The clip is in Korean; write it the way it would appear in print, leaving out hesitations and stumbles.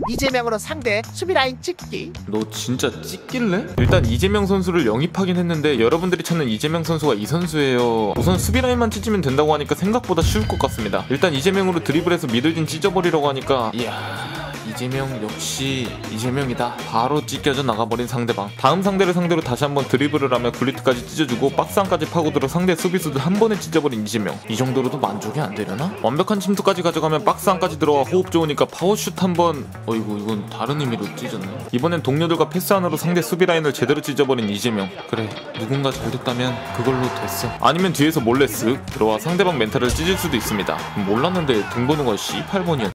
이재명으로 상대 수비라인 찍기. 너 진짜 찍길래? 일단 이재명 선수를 영입하긴 했는데 여러분들이 찾는 이재명 선수가 이 선수예요. 우선 수비라인만 찢으면 된다고 하니까 생각보다 쉬울 것 같습니다. 일단 이재명으로 드리블해서 미들진 찢어버리려고 하니까 이야, 이재명 역시 이재명이다. 바로 찢겨져 나가버린 상대방. 다음 상대를 상대로 다시 한번 드리블을 하며 굴리트까지 찢어주고 박스 안까지 파고들어 상대 수비수들 한 번에 찢어버린 이재명. 이 정도로도 만족이 안 되려나? 완벽한 침투까지 가져가면 박스 안까지 들어와 호흡 좋으니까 파워슛 한번. 어이구, 이건 다른 의미로 찢었네. 이번엔 동료들과 패스 안으로 상대 수비 라인을 제대로 찢어버린 이재명. 그래, 누군가 잘됐다면 그걸로 됐어. 아니면 뒤에서 몰래 쓱 들어와 상대방 멘탈을 찢을 수도 있습니다. 몰랐는데 등번호가 C8번이었